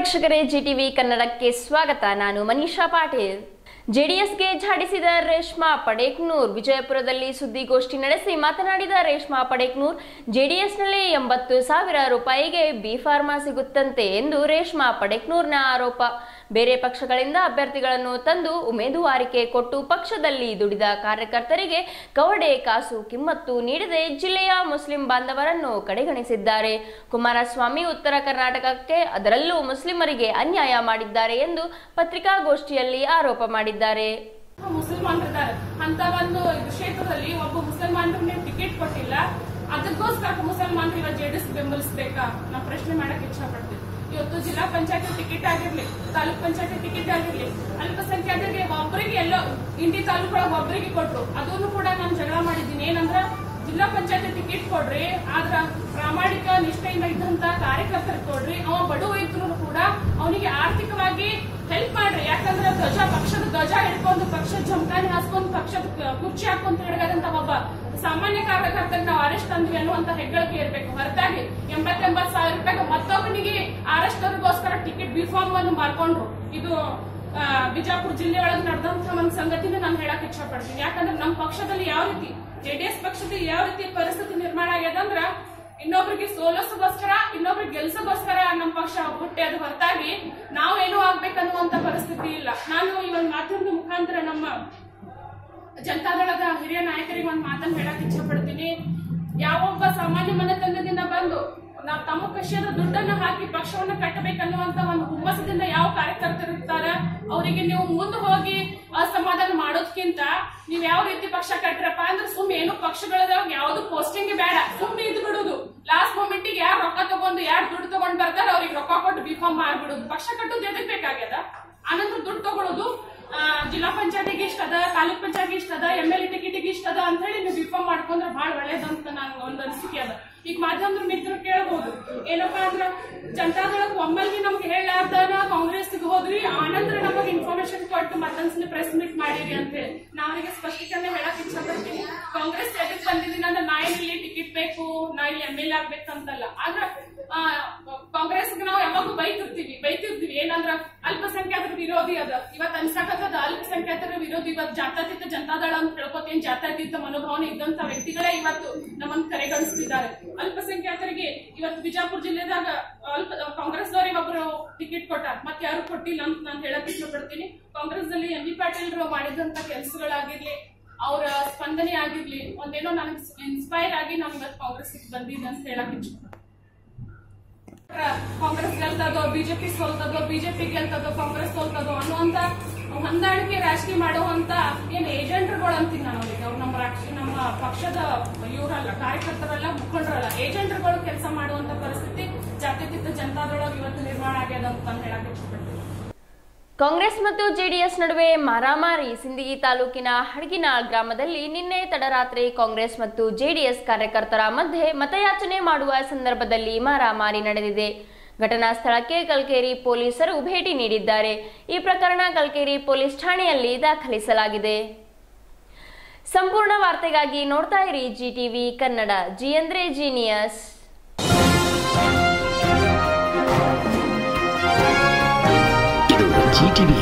ವೀಕ್ಷಕರೇ, ಜಿಟಿವಿ ಕನ್ನಡಕ್ಕೆ ಸ್ವಾಗತ. ನಾನು ಮನೀಷಾ ಪಾಟೀಲ್. ಜೆಡಿಎಸ್ಗೆ ಝಾಡಿಸಿದ ರೇಷ್ಮಾ ಪಡೇಕ್ನೂರ್. ವಿಜಯಪುರದಲ್ಲಿ ಸುದ್ದಿಗೋಷ್ಠಿ ನಡೆಸಿ ಮಾತನಾಡಿದ ರೇಷ್ಮಾ ಪಡೇಕ್ನೂರ್, ಜೆಡಿಎಸ್ನಲ್ಲಿ 80,000 ರೂಪಾಯಿಗೆ ಬಿ ಫಾರ್ಮಾ ಸಿಗುತ್ತಂತೆ ಎಂದು ರೇಷ್ಮಾ ಪಡೇಕ್ನೂರ್ನ ಆರೋಪ. ಬೇರೆ ಪಕ್ಷಗಳಿಂದ ಅಭ್ಯರ್ಥಿಗಳನ್ನು ತಂದು ಉಮೇದುವಾರಿಕೆ ಕೊಟ್ಟು ಪಕ್ಷದಲ್ಲಿ ದುಡಿದ ಕಾರ್ಯಕರ್ತರಿಗೆ ಕವಡೆ ಕಾಸು ಕಿಮ್ಮತ್ತು ನೀಡದೆ ಜಿಲ್ಲೆಯ ಮುಸ್ಲಿಂ ಬಾಂಧವರನ್ನು ಕಡೆಗಣಿಸಿದ್ದಾರೆ. ಕುಮಾರಸ್ವಾಮಿ ಉತ್ತರ ಕರ್ನಾಟಕಕ್ಕೆ, ಅದರಲ್ಲೂ ಮುಸ್ಲಿಮರಿಗೆ ಅನ್ಯಾಯ ಮಾಡಿದ್ದಾರೆ ಎಂದು ಪತ್ರಿಕಾಗೋಷ್ಠಿಯಲ್ಲಿ ಆರೋಪ ಮಾಡಿದ್ದಾರೆ. ಮುಸಲ್ಮಾನರಿದ್ದಾರೆ ಅಂತ ಒಂದು ಕ್ಷೇತ್ರದಲ್ಲಿ ಒಬ್ಬ ಮುಸಲ್ಮಾನರಿಗೆ ಟಿಕೆಟ್ ಕೊಟ್ಟಿಲ್ಲ, ಅದಕ್ಕೋಸ್ಕರ ಮುಸಲ್ಮಾನರಿಗೆ ಜೆಡಿಎಸ್ ಬೆಂಬಲಿಸಬೇಕಾ? ನಾವು ಪ್ರಶ್ನೆ ಮಾಡಕ್ ಇಚ್ಛಾ ಪಡ್ತೀವಿ. ಇವತ್ತು ಜಿಲ್ಲಾ ಪಂಚಾಯತಿ ಟಿಕೆಟ್ ಆಗಿರ್ಲಿ, ತಾಲೂಕ್ ಪಂಚಾಯತಿ ಟಿಕೆಟ್ ಆಗಿರ್ಲಿ, ಅಲ್ಪಸಂಖ್ಯಾತರಿಗೆ ಒಬ್ಬರಿಗೆ ಎಲ್ಲೋ ಇಂಡಿ ತಾಲೂಕೊಳಗೆ ಒಬ್ಬರಿಗೆ ಕೊಟ್ರು. ಅದನ್ನು ಕೂಡ ನಾನು ಜಗಳ ಮಾಡಿದ್ದೀನಿ. ಏನಂದ್ರ ಜಿಲ್ಲಾ ಪಂಚಾಯತಿ ಟಿಕೆಟ್ ಕೊಡ್ರಿ, ಆದ್ರ ಪ್ರಾಮಾಣಿಕ ನಿಷ್ಠೆಯಿಂದ ಇದ್ದಂತ ಕಾರ್ಯಕರ್ತರಿಗೆ ಕೊಡ್ರಿ. ಅವ ಬಡವ ಇದ್ರು ಕೂಡ ಅವನಿಗೆ ಆರ್ಥಿಕವಾಗಿ ಹೆಲ್ಪ್ ಮಾಡ್ರಿ. ಯಾಕಂದ್ರೆ ಪಕ್ಷದ ಧ್ವಜ ಹಿಡ್ಕೊಂಡು, ಪಕ್ಷದ ಜಮಖಾನೆ ಹಾಸ್ಕೊಂಡು, ಪಕ್ಷದ ಕುರ್ಚಿ ಹಾಕೊಂತ ಹಿಡ್ಗದಂತ ಒಬ್ಬ ಸಾಮಾನ್ಯ ಕಾರ್ಯಕರ್ತರಿಗೆ ನಾವು ಅರೆಸ್ಟ್ ಅಂದ್ವಿ ಅನ್ನುವಂತ ಹೆಗ್ಗಳಿಕೆ ಇರಬೇಕು. ಹೊರತಾಗಿ 80,000 ರೂಪಾಯಿ ಮತ್ತೊಬ್ಬನಿಗೆ ಅರೆಸ್ಟ್ ಅವ್ರಿಗೋಸ್ಕರ ಟಿಕೆಟ್ ಬಿ ಫಾರ್ಮ್ ಅನ್ನು ಮಾಡ್ಕೊಂಡ್ರು. ಇದು ಬಿಜಾಪುರ ಜಿಲ್ಲೆ ಒಳಗೆ ನಡೆದಂತಹ ಒಂದು ಸಂಗತಿನ ನಾನು ಹೇಳಕ್ ಇಚ್ಛಾ ಪಡ್ತೀನಿ. ಯಾಕಂದ್ರೆ ನಮ್ಮ ಪಕ್ಷದಲ್ಲಿ ಯಾವ ರೀತಿ, ಜೆಡಿಎಸ್ ಪಕ್ಷದಲ್ಲಿ ಯಾವ ರೀತಿ ಪರಿಸ್ಥಿತಿ ನಿರ್ಮಾಣ ಆಗ್ಯದಂದ್ರ, ಇನ್ನೊಬ್ರಿಗೆ ಸೋಲಿಸೋಗೋಸ್ಕರ, ಇನ್ನೊಬ್ರಿಗೆ ಗೆಲ್ಸೋಗೋಸ್ಕರ ನಮ್ಮ ಪಕ್ಷ ಹುಟ್ಟೆ, ಅದು ಹೊರತಾಗಿ ನಾವೇನೋ ಆಗ್ಬೇಕನ್ನುವಂತ ಪರಿಸ್ಥಿತಿ ಇಲ್ಲ. ನಾನು ಈ ಒಂದು ಮಾಧ್ಯಮದ ಮುಖಾಂತರ ನಮ್ಮ ಜನತಾದಳದ ಹಿರಿಯ ನಾಯಕರಿಗೆ ಒಂದು ಮಾತನ್ನು ಹೇಳಕ್ ಇಚ್ಛೆ ಪಡ್ತೀನಿ. ಯಾವೊಬ್ಬ ಸಾಮಾನ್ಯ ಮನೆತನದಿಂದ ಬಂದು ನಾವು ತಮ್ಮ ಕಷಿಯದ ದುಡ್ಡನ್ನು ಹಾಕಿ ಪಕ್ಷವನ್ನು ಕಟ್ಟಬೇಕನ್ನುವಂತ ಒಂದು ಹುಮ್ಮಸದಿಂದ ಯಾವ ಕಾರ್ಯಕರ್ತರು ಇರ್ತಾರ, ಅವರಿಗೆ ನೀವು ಮುಂದೆ ಹೋಗಿ ಅಸಮಾಧಾನ ಮಾಡೋದಕ್ಕಿಂತ ನೀವ್ ಯಾವ ರೀತಿ ಪಕ್ಷ ಕಟ್ಟಿರಪ್ಪ ಅಂದ್ರೆ ಸುಮ್ಮನೆ ಏನು ಪಕ್ಷಗಳದಾಗ ಯಾವ್ದು ಪೋಸ್ಟಿಂಗ್ ಬೇಡ, ಸುಮ್ಮನೆ ಇದ್ ಬಿಡುದು. ಲಾಸ್ಟ್ ಮೂಮೆಂಟ್ ಗೆ ಯಾರು ರೊಕ್ಕ ತಗೊಂಡು, ಯಾರು ದುಡ್ಡು ತಗೊಂಡ್ ಬರ್ತಾರ ಅವ್ರಿಗೆ ರೊಕ್ಕ ಕೊಟ್ಟು ಬಿಫಾರ್ಮ್ ಮಾಡ್ಬಿಡುದು. ಪಕ್ಷ ಕಟ್ಟೋದು ಎದಕ್ ಬೇಕಾಗ್ಯದ? ಆನಂತರ ದುಡ್ಡು ತಗೊಳ್ಳೋದು, ಜಿಲ್ಲಾ ಪಂಚಾಯತಿಗೆ ಇಷ್ಟ ಅದ, ತಾಲೂಕ್ ಪಂಚಾಯತಿಗೆ ಇಷ್ಟ ಅದ, MLA ಟಿಕೆಟ್ಗೆ ಇಷ್ಟ ಅದ ಅಂತ ಹೇಳಿ ನೀವು ಬಿಫಾರ್ಮ್ ಮಾಡ್ಕೊಂಡ್ರೆ ಬಹಳ ಒಳ್ಳೇದಂತ ನಾನು ಒಂದು ಅನಿಸಿಕೆ ಅದ. ಈಗ ಮಾಧ್ಯಮದ ಮಿತ್ರರು ಕೇಳಬಹುದು, ಏನಪ್ಪಾ ಅಂದ್ರ ಜನತಾದಳಕ್ಕೆ ಒಮ್ಮಲ್ಗೆ ನಮ್ಗೆ ಹೇಳಲಾರ್ದಾನ ಕಾಂಗ್ರೆಸ್ಗೆ ಹೋದ್ರಿ, ಆನಂತರ ನಮಗೆ ಇನ್ಫಾರ್ಮೇಶನ್ ಕೊಟ್ಟು ಮತ್ತೊಂದ್ಸಲ ಪ್ರೆಸ್ ಮೀಟ್ ಮಾಡಿರಿ ಅಂತ ಹೇಳಿ ನಾವೀಗ ಸ್ಪಷ್ಟೀಕರಣ ಹೇಳಕ್ ಇಚ್ಛೆ ಪಡ್ತೀನಿ. ಕಾಂಗ್ರೆಸ್ ಎದಕ್ ಬಂದಿದ್ದೀನಿ ಅಂದ್ರೆ ನಾ ಇಲ್ಲಿ ಟಿಕೆಟ್ ಬೇಕು, ನಾ ಇಲ್ಲಿ MLA ಆಗ್ಬೇಕಂತಲ್ಲ. ಆದ್ರ ಕಾಂಗ್ರೆಸ್ಗೆ ನಾವು ಯಾವಾಗೂ ಬೈತಿರ್ತೀವಿ ಏನಂದ್ರ ಅಲ್ಪಸಂಖ್ಯಾತರ ವಿರೋಧಿ ಅದ. ಇವತ್ತು ಅನ್ಸಾಕತ್ತದ ಅಲ್ಪಸಂಖ್ಯಾತರ ವಿರೋಧಿ. ಇವತ್ತು ಜಾತ್ಯತೀತ ಜನತಾದಳ ಅಂತ ಹೇಳ್ಕೊತೇನೆ, ಜಾತ್ಯತೀತ ಮನೋಭಾವನೆ ಇದ್ದಂತ ವ್ಯಕ್ತಿಗಳೇ ಇವತ್ತು ನಮ್ಮನ್ನು ಕರೆಗಣಿಸ್ತಿದ್ದಾರೆ. ಅಲ್ಪಸಂಖ್ಯಾತರಿಗೆ ಇವತ್ತು ಬಿಜಾಪುರ ಜಿಲ್ಲೆದಾಗ ಕಾಂಗ್ರೆಸ್ ದವರಿಗೆ ಒಬ್ರು ಟಿಕೆಟ್ ಕೊಟ್ಟಾರ, ಮತ್ತೆ ಯಾರು ಕೊಟ್ಟಿಲ್ಲ ಅಂತ ನಾನು ಹೇಳಕ್ ಇಷ್ಟಪಡ್ತೀನಿ. ಕಾಂಗ್ರೆಸ್ ನಲ್ಲಿ MB ಪಾಟೀಲ್ ಮಾಡಿದಂತ ಕೆಲಸಗಳಾಗಿರ್ಲಿ, ಅವರ ಸ್ಪಂದನೆ ಆಗಿರ್ಲಿ, ಒಂದೇನೋ ನನಗೆ ಇನ್ಸ್ಪೈರ್ ಆಗಿ ನಾನು ಇವತ್ತು ಕಾಂಗ್ರೆಸ್ ಬಂದಿದ್ದೆ ಅಂತ ಹೇಳಕ್ ಇಷ್ಟಪಡ್ತೀನಿ. ಕಾಂಗ್ರೆಸ್ ಗೆಲ್ತದೋ, ಬಿಜೆಪಿ ಸೋಲ್ತದೋ, ಬಿಜೆಪಿ ಗೆಲ್ತದೋ, ಕಾಂಗ್ರೆಸ್ ಸೋಲ್ತದೋ ಅನ್ನುವಂತ ಹೊಂದಾಣಿಕೆ ರಾಜಕೀಯ ಮಾಡುವಂತ ಏನ್ ಏಜೆಂಟ್ಗಳು ಅಂತೀನಿ ನಾನು ಅವ್ರಿಗೆ. ಅವ್ರು ನಮ್ಮ ಪಕ್ಷದ ಇವರಲ್ಲ, ಕಾರ್ಯಕರ್ತರಲ್ಲ, ಮುಖಂಡರಲ್ಲ, ಏಜೆಂಟ್ಗಳು ಕೆಲಸ ಮಾಡುವಂತ ಪರಿಸ್ಥಿತಿ ಜಾತ್ಯತೀತ ಜನತಾದಳ ಇವತ್ತು ನಿರ್ಮಾಣ ಆಗ್ಯದ ಅಂತ ನಾನು ಹೇಳಕ್ ಇಷ್ಟಪಡ್ತೀನಿ. ಕಾಂಗ್ರೆಸ್ ಮತ್ತು ಜೆಡಿಎಸ್ ನಡುವೆ ಮಾರಾಮಾರಿ. ಸಿಂದಗಿ ತಾಲೂಕಿನ ಹಡಗಿನಾಳ್ ಗ್ರಾಮದಲ್ಲಿ ನಿನ್ನೆ ತಡರಾತ್ರಿ ಕಾಂಗ್ರೆಸ್ ಮತ್ತು ಜೆಡಿಎಸ್ ಕಾರ್ಯಕರ್ತರ ಮಧ್ಯೆ ಮತಯಾಚನೆ ಮಾಡುವ ಸಂದರ್ಭದಲ್ಲಿ ಮಾರಾಮಾರಿ ನಡೆದಿದೆ. ಘಟನಾ ಸ್ಥಳಕ್ಕೆ ಕಲ್ಕೇರಿ ಪೊಲೀಸರು ಭೇಟಿ ನೀಡಿದ್ದಾರೆ. ಈ ಪ್ರಕರಣ ಕಲ್ಕೇರಿ ಪೊಲೀಸ್ ಠಾಣೆಯಲ್ಲಿ ದಾಖಲಿಸಲಾಗಿದೆ. ಸಂಪೂರ್ಣ ವಾರ್ತೆಗಾಗಿ ನೋಡ್ತಾ ಇರಿ ಜಿಟಿವಿ ಕನ್ನಡ. ಜಿ ಅಂದ್ರೆ ಜೀನಿಯಸ್. GTV